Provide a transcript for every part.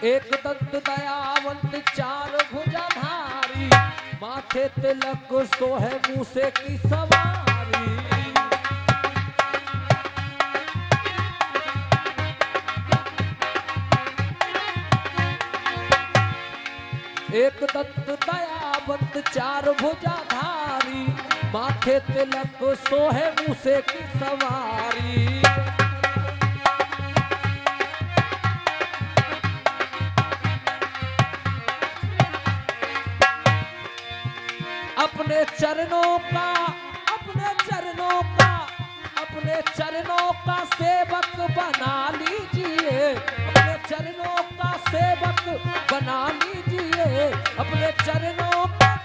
एक दंत दयावंत चार भुजाधारी, माथे तिलक सोहे मूसे की सवारी। एक दंत दयावंत चार भुजाधारी, माथे तिलक सोहे मूसे की सवारी। अपने चरणों का सेवक बना लीजिए, अपने चरणों का सेवक बना लीजिए, अपने चरणों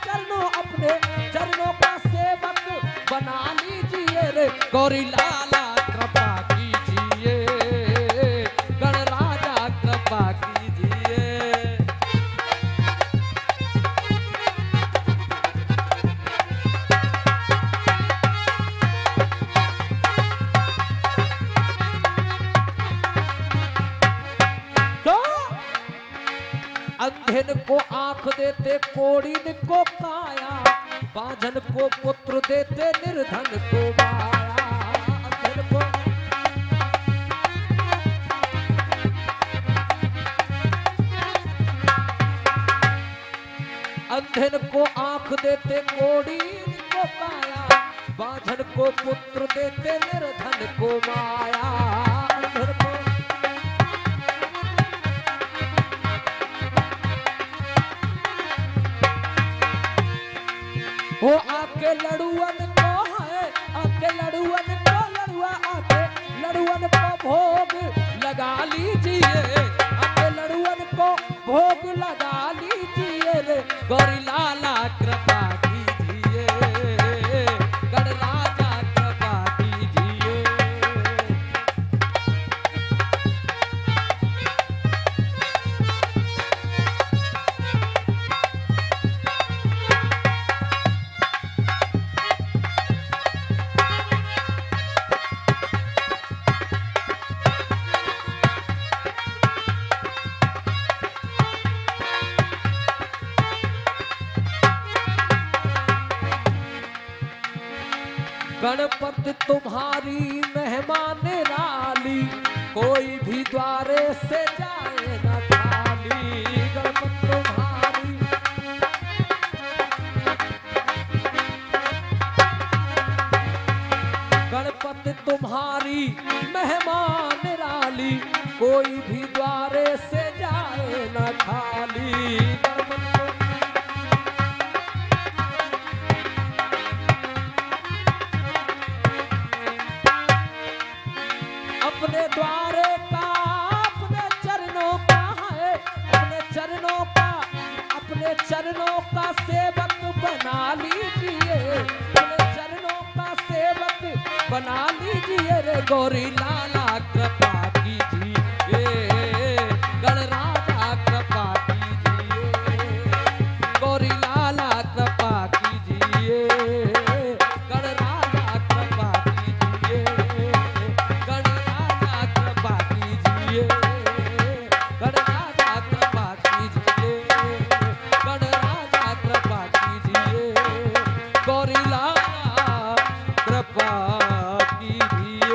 का सेवक बना लीजिए रे गौरी लाला कृपा कीजिए, गणराजा कृपा कीजिए। अंधन को आंख देते, कोढ़ीन को काया, बांझन को पुत्र देते, निर्धन को माया। अंधन को आंख देते, कोढ़ीन को काया, बांझन को पुत्र देते, निर्धन को माया। अंधन को वो आके लड़ुअन को है, आके लड़ुअन को लड़ुआ, आके लड़ुअन को भोग लगा लीजिए, आके लड़ुअन को भोग लगा लीजिए रे गौरी लाला कृपा कीजिए, गणराजा कृपा कीजिए। गणपति तुम्हारी मेहमान निराली, कोई भी द्वारे से जाए न खाली। गणपति तुम्हारी गणपति तुम्हारी मेहमान निराली, कोई भी द्वारे से जाए न खाली। अपने द्वारे का अपने चरणों का है, अपने चरणों का सेवक बना लीजिए, अपने चरणों का सेवक बना लीजिए रे गौरी लाला कृपा कीजिए, गणराजा कृपा कीजिए, गौरी लाला कृपा कीजिए, गणराजा कृपा कीजिए, गणराजा कृपा कीजिए, गणराजा कृपा कीजिए, गणराजा कृपा कीजिए, गौरी लाला कृपा कीजिए।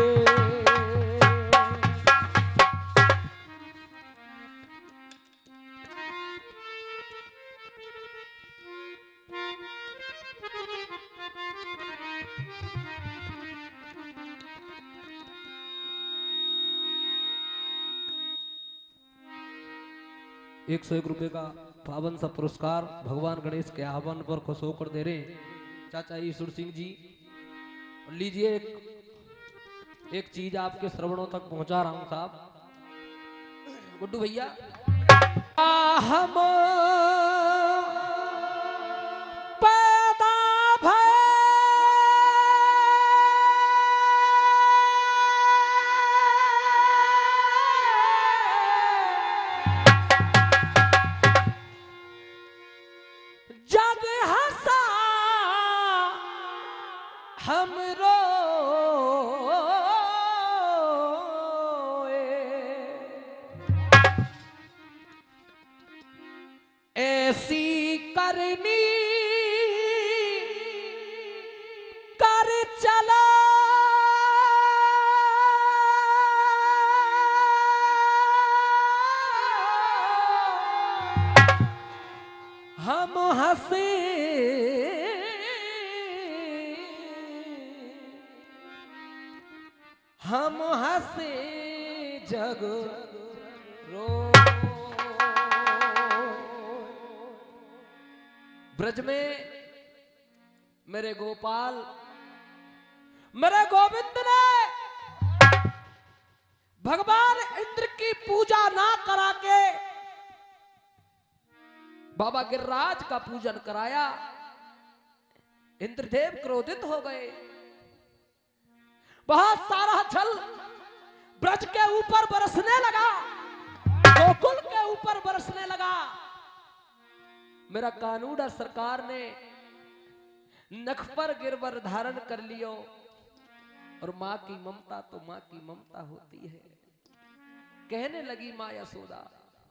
₹101 का पावन सा पुरस्कार भगवान गणेश के आह्वान पर खुश होकर दे रहे चाचा ईश्वर सिंह जी। लीजिए एक चीज आपके श्रवणों तक पहुंचा रहा हूं साहब। गुड्डू भैया हम पैदा भय जग हंसा हमरो जैसी करनी कर चला, हम हंसे जग रो। ब्रज में मेरे गोपाल मेरे गोविंद ने भगवान इंद्र की पूजा ना करा के बाबा गिरिराज का पूजन कराया। इंद्रदेव क्रोधित हो गए, बहुत सारा जल ब्रज के ऊपर बरसने लगा, गोकुल के ऊपर बरसने लगा। मेरा कानूड़ा सरकार ने नख पर गिरवर धारण कर लियो, और मां की ममता तो मां की ममता होती है। कहने लगी मां यशोदा,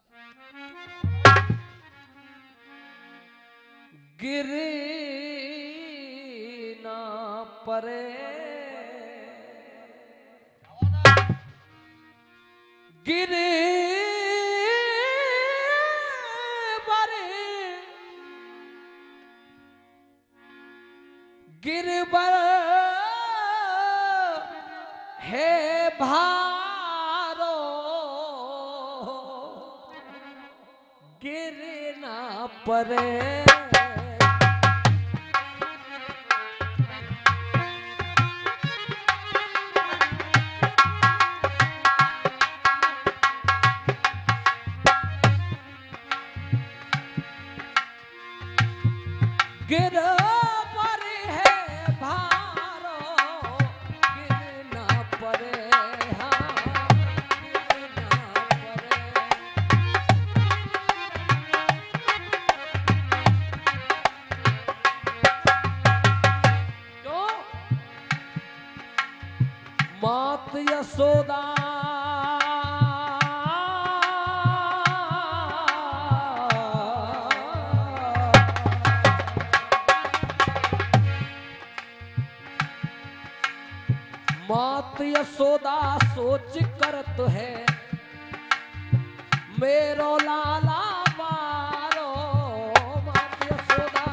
गिरे ना परे, गिरे परे, गिरबर है भारो, गिरे ना परे। गिर पर है भारो, गिर ना परे, हाँ गिर ना परे। क्यों? मात यशोदा मात यशोदा सोच करत है, मेरो लाला मारो। मात यशोदा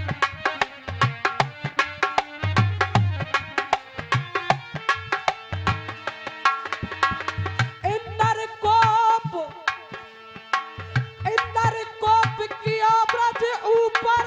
इंदर कोप किया ब्रज ऊपर,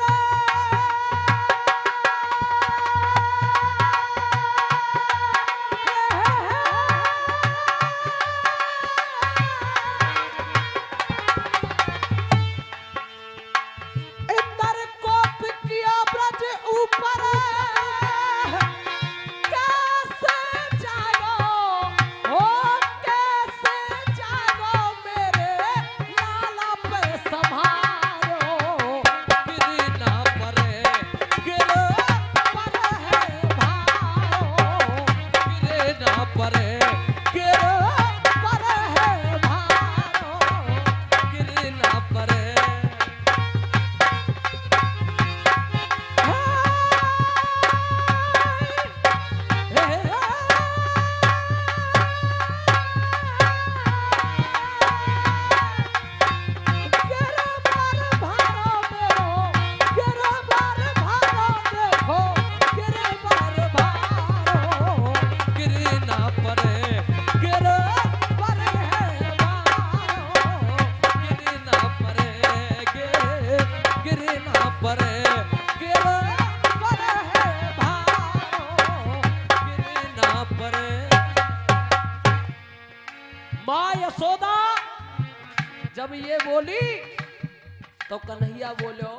यशोदा जब ये बोली तो कन्हैया बोलो,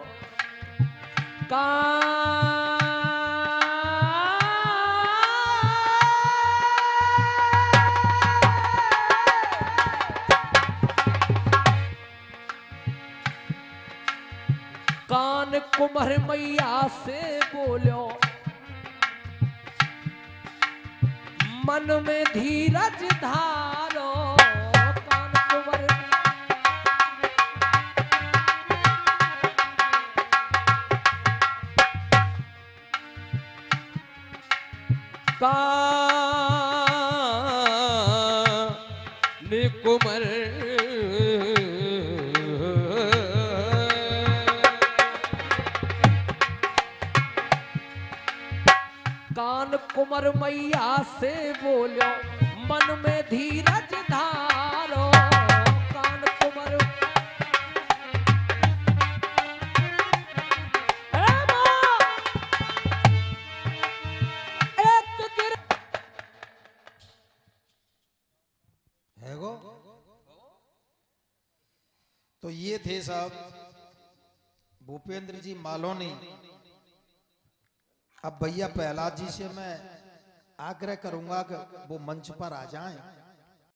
कान कुम्हर मैया से बोलो, मन में धीरज धारो। कान कुंवर कान कुमर कान कुमर मैया से बोलो मन में धीरज धारो कान कुमर है गो। तो ये थे साहब भूपेंद्र जी मालोनी। अब भैया प्रहलाद जी से मैं आग्रह करूंगा कि वो मंच पर आ जाएं।